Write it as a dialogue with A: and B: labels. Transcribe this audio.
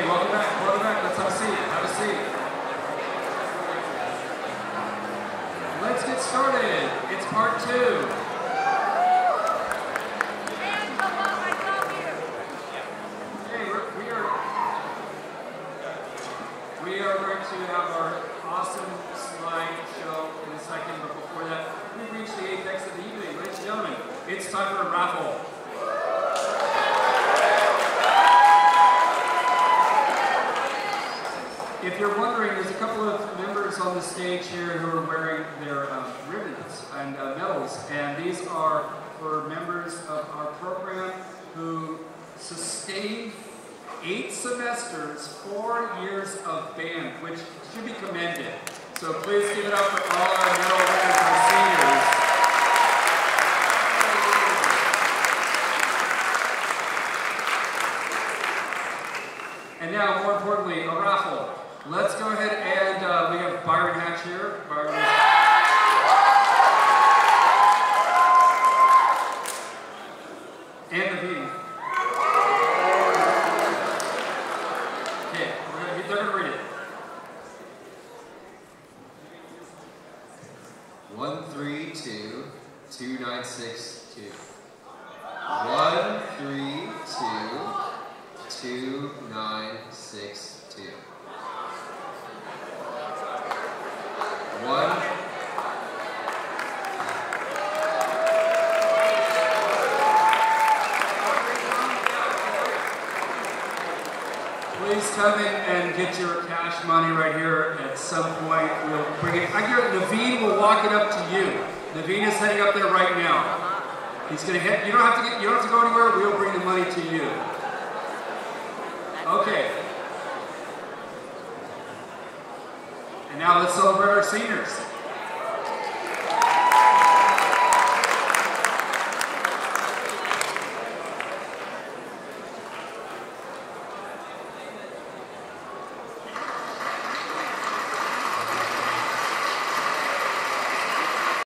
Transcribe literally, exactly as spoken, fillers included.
A: welcome back, welcome back. Let's have a seat, have a seat. Let's get started. It's part two. Hey, we're, we are we are going to have our awesome slide show in a second, but before that, we've reached the apex of the evening. Ladies and gentlemen, it's time for a raffle. If you're wondering, there's a couple of members on the stage here who are wearing their uh, ribbons and uh, medals, and these are for members of our program who sustained eight semesters, four years of band, which should be commended. So please give it up for all our medal winners, our seniors. And now, more importantly, a raffle. Let's go ahead and uh, we have Byron Hatch here. Byron and Naveen. Okay, we're gonna, they're going to read it.
B: One three two two nine six two. One three two two nine six two. One.
A: Please come in and get your cash money right here at some point. We'll bring it. I hear Naveen will walk it up to you. Naveen is heading up there right now. He's going to hit. You don't have to get. You don't have to go anywhere. We'll bring the money to you. Okay. And now let's celebrate our seniors.